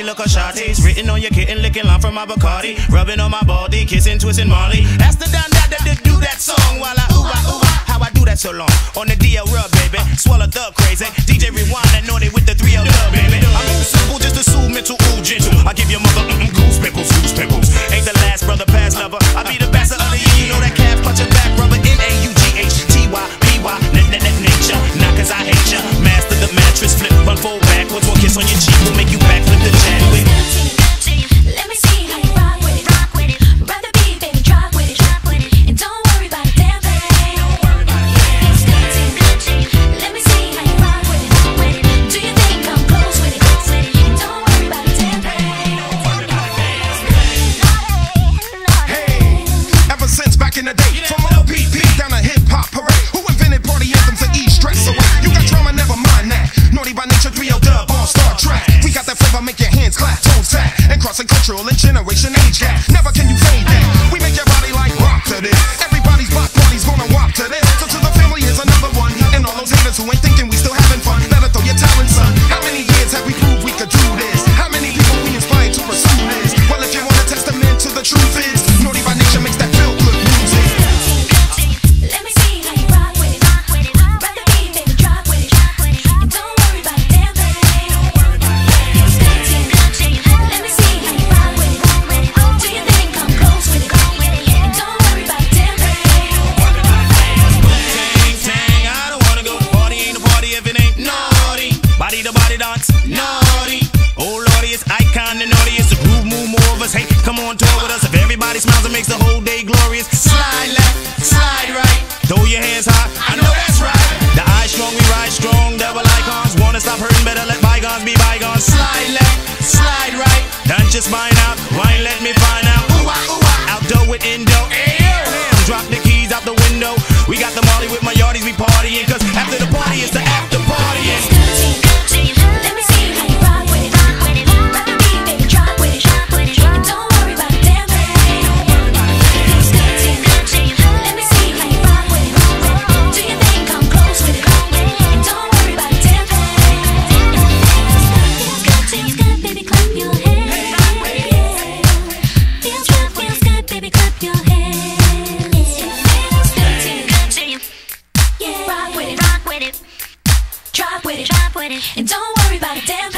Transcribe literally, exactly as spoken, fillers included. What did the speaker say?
look a shotties. Written on your kitten, licking line from my Bacardi. Rubbing on my body, kissing, twisting Molly. Ask the down that to do that song while I ooh ah ooh ah. How I do that so long? On the D L rub, baby. Swallow thug crazy. D J rewind that naughty with the three L dub, baby. I'm simple, just to soothe mental, ooh gentle. I give your mother mm-mm, goose pimples, goose pimples. Ain't the last brother, past lover. I be the best of the year. You know that calf punch your back, rubber. N A U G H T Y P Y. Net net net nature. Not cause I hate ya. Master the mattress, flip, one fold backwards. One kiss on your cheek will make you backflip the Chadwick. Let me see how you rock with it, rock with it. Rather be, baby, drop with it, drop with it. And don't worry about a damn thing. Don't worry about it. Let me see how you rock with it, rock with it. Do your thing, come close with it, close with it. And don't worry about a damn thing. Don't worry about a damn thing. Hey, ever since back in the day, from O P P down to hip hop parade, who invented party anthems to ease stress away? You got drama, never mind that. Naughty by nature, three L dub on Star Trek. We got that flavor, make your hands clap, toes tap, and crossing cultural and generation age gap. Never can you fade that. We make your body like rock to this. Everybody's block party's gonna walk to this. So to the family, here's another one. And all those haters who ain't thinking we still having fun, better throw your talent, son. How many years have we proved we could do this? How many people we inspired to pursue this? Well, if you want a testament to the truth is, Naughty by nature makes that feel good music. Let me see how you rock with it, rock with it. Rather be, baby, drop with it, drop with it. And don't worry about a damn thing. Don't worry about it. Let me see how you rock with it, rock with it. Do your thing, come close with it, go with it. And don't worry about a damn thing. Don't worry about a damn thing. Tang, tang, I don't wanna go. Party ain't a party if it ain't naughty. Body to body dance, naughty. Oh lordy, it's icon and naughty. It's the groove, move more of us. Hey, come on, tour with us. If everybody smiles, it makes the whole day glorious. Slide left, slide right. Throw your hands high, I know that's right. The eye strong, we ride strong. Double icons, wanna stop hurting, better let bygones be bygones. Slide left, slide right. Done just mine out, why ain't let me find out? Ooh ah, ooh ah. Outdoor with indo. Damn, drop the keys out the window. We got the Molly with my yardies, we partying. Cause after the party, it's the after partying. Let me see how you rock with it, rock with it. Rather be, baby, drop with it, drop with it. And don't worry about a damn thing. Don't worry about a damn thing. Let me see how you rock with it, rock with it. Do your thing, come close with it, go with it. And don't worry about a damn thing. Feels good, feels good, baby, clap your hands. Feels good, feels good, baby, clap your hands. Feels good to you. Yeah. Rock with it, rock with it. Drop with it, drop with it. And don't worry about a damn thing.